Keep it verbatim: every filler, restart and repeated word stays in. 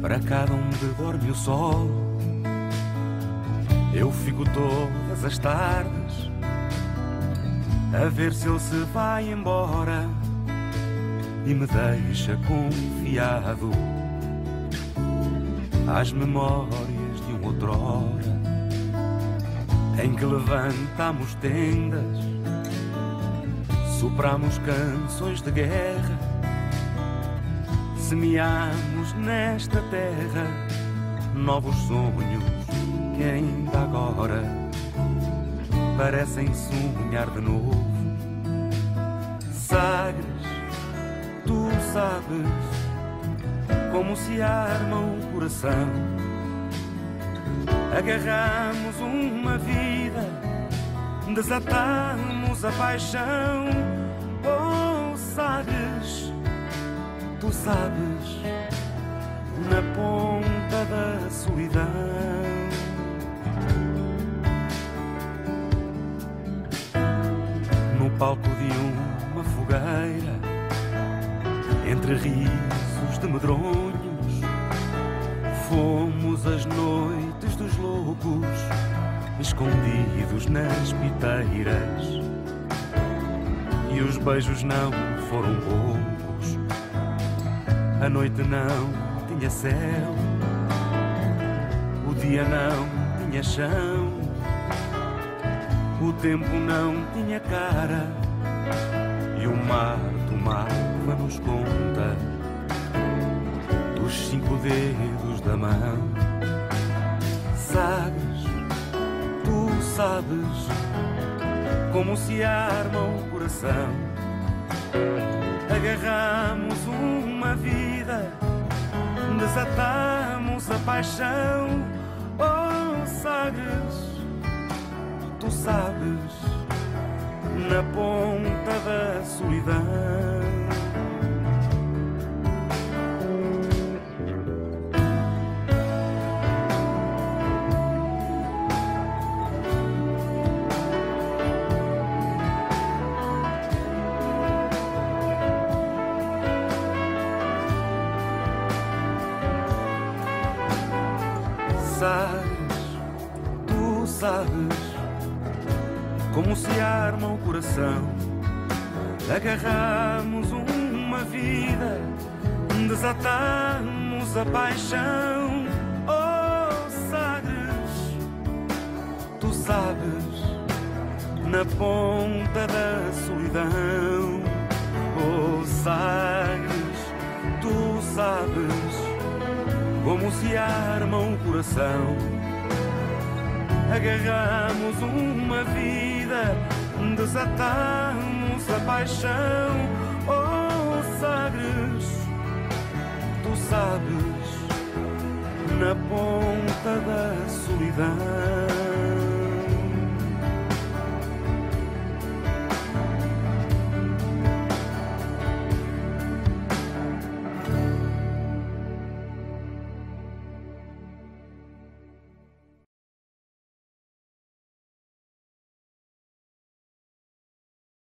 para cada onde dorme o sol. Eu fico todas as tardes a ver se ele se vai embora e me deixa confiado às memórias de um outrora, em que levantamos tendas, sopramos canções de guerra, semeamos nesta terra novos sonhos que ainda agora parecem sonhar de novo. Sagres, tu sabes como se arma o coração. Agarramos uma vida, desatamos a paixão. Oh, Sagres, tu sabes, na ponta da solidão. No palco de uma fogueira, entre risos de medronhos, fomos as noites dos loucos, escondidos nas piteiras. E os beijos não foram poucos, a noite não tinha céu, o dia não tinha chão, o tempo não tinha cara, e o mar tomava-nos conta dos cinco dedos da mão. Sagres, tu sabes como se arma o coração. Agarramos uma vida, desatamos a paixão. Oh, Sagres, tu sabes, na ponta da solidão. Sagres, tu sabes como se arma o coração. Agarramos uma vida, desatamos a paixão. Oh, Sagres, tu sabes, na ponta da solidão. Oh, Sagres, tu sabes como se arma o coração. Agarramos uma vida, desatamos a paixão. Oh, Sagres, tu sabes, na ponta da solidão.